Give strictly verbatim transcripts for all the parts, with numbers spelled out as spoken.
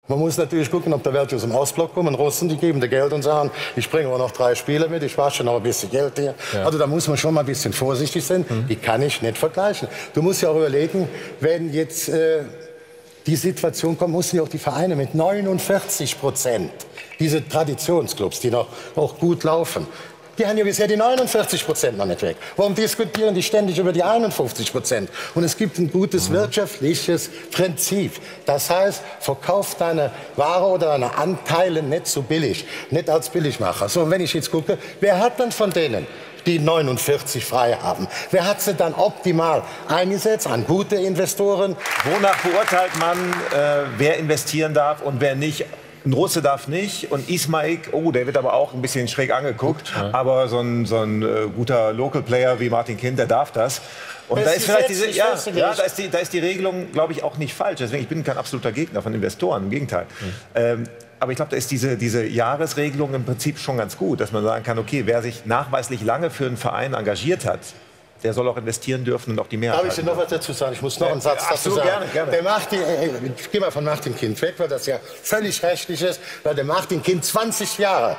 Man muss natürlich gucken, ob der Welt aus dem Ostblock kommen. Russen, die geben dir Geld und sagen, ich bringe aber noch drei Spieler mit, ich wasche noch ein bisschen Geld hier. Ja. Also da muss man schon mal ein bisschen vorsichtig sein. Mhm. Die kann ich nicht vergleichen. Du musst ja auch überlegen, wenn jetzt äh, die Situation kommt, müssen ja auch die Vereine mit neunundvierzig Prozent, diese Traditionsclubs, die noch auch gut laufen, die haben ja bisher die neunundvierzig Prozent noch nicht weg. Warum diskutieren die ständig über die einundfünfzig Prozent? Und es gibt ein gutes wirtschaftliches Prinzip. Das heißt, verkauf deine Ware oder deine Anteile nicht so billig, nicht als Billigmacher. So, und wenn ich jetzt gucke, wer hat denn von denen, die neunundvierzig frei haben, wer hat sie dann optimal eingesetzt an gute Investoren? Wonach beurteilt man, äh, wer investieren darf und wer nicht? Ein Russe darf nicht und Ismail, oh, der wird aber auch ein bisschen schräg angeguckt. Ja. Aber so ein, so ein äh, guter Local Player wie Martin Kind, der darf das. Und da ist vielleicht diese, ja, ja, da ist die, da ist die Regelung, glaube ich, auch nicht falsch. Deswegen, ich bin kein absoluter Gegner von Investoren, im Gegenteil. Mhm. Ähm, aber ich glaube, da ist diese, diese Jahresregelung im Prinzip schon ganz gut, dass man sagen kann, okay, wer sich nachweislich lange für einen Verein engagiert hat, der soll auch investieren dürfen und auch die Mehrheit. Darf ich dir noch was dazu sagen? Ich muss noch einen Satz dazu sagen. Gerne, gerne. Der Martin, äh, ich gehe mal von Martin Kind weg, weil das ja völlig rechtlich ist, weil der Martin Kind zwanzig Jahre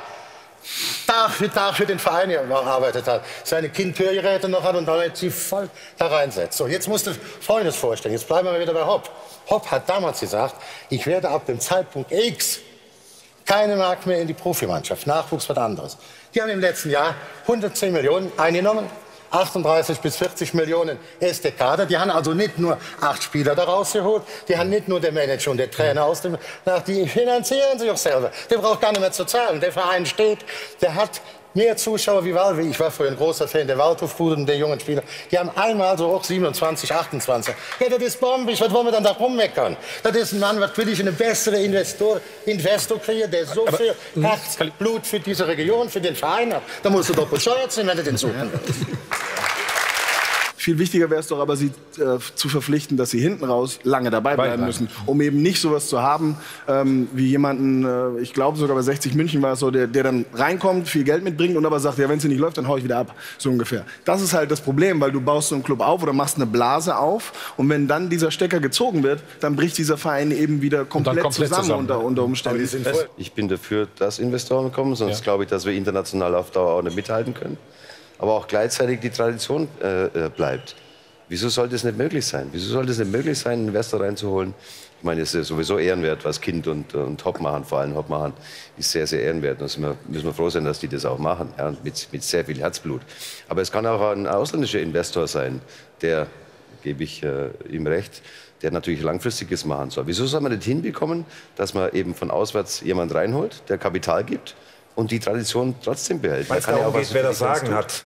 Tag für Tag für den Verein gearbeitet hat, seine Kindhörgeräte noch hat und dann jetzt sie voll da reinsetzt. So, jetzt musst du Folgendes vorstellen. Jetzt bleiben wir wieder bei Hopp. Hopp hat damals gesagt, ich werde ab dem Zeitpunkt X keine Mark mehr in die Profimannschaft. Nachwuchs was anderes. Die haben im letzten Jahr hundertzehn Millionen eingenommen. achtunddreißig bis vierzig Millionen ist der Kader. Die haben also nicht nur acht Spieler da rausgeholt, die haben nicht nur der Manager und der Trainer aus dem, nach, die finanzieren sich auch selber. Der braucht gar nicht mehr zu zahlen. Der Verein steht, der hat mehr Zuschauer wie Waldhof. Ich war früher ein großer Fan der Waldhofbude und der jungen Spieler. Die haben einmal so hoch siebenundzwanzig, achtundzwanzig. Ja, das ist bombig. Was wollen wir dann da rummeckern? Das ist ein Mann, was will ich, eine bessere Investor, Investor kriegen, der so viel Herzblut für diese Region, für den Verein hat. Da musst du doch bescheuert sein, wenn du den suchen willst. Viel wichtiger wäre es doch aber, sie äh, zu verpflichten, dass sie hinten raus lange dabei bleiben müssen, um eben nicht sowas zu haben, ähm, wie jemanden, äh, ich glaube sogar bei sechzig München war es so, der, der dann reinkommt, viel Geld mitbringt und aber sagt, ja, wenn es nicht läuft, dann hau ich wieder ab, so ungefähr. Das ist halt das Problem, weil du baust so einen Club auf oder machst eine Blase auf und wenn dann dieser Stecker gezogen wird, dann bricht dieser Verein eben wieder komplett, komplett zusammen, zusammen unter, unter Umständen. Ich bin dafür, dass Investoren kommen, sonst ja. glaube ich, dass wir international auf Dauer auch nicht mithalten können. Aber auch gleichzeitig die Tradition äh, bleibt. Wieso sollte es nicht möglich sein? Wieso sollte es nicht möglich sein, einen Investor reinzuholen? Ich meine, es ist sowieso ehrenwert, was Kind und, und Hopp machen, vor allem Hopp machen, ist sehr, sehr ehrenwert. Da müssen wir, müssen wir froh sein, dass die das auch machen, ja, mit, mit sehr viel Herzblut. Aber es kann auch ein ausländischer Investor sein, der, gebe ich äh, ihm recht, der natürlich Langfristiges machen soll. Wieso soll man nicht hinbekommen, dass man eben von auswärts jemand reinholt, der Kapital gibt und die Tradition trotzdem behält? Weil es darum geht, wer das Sagen hat.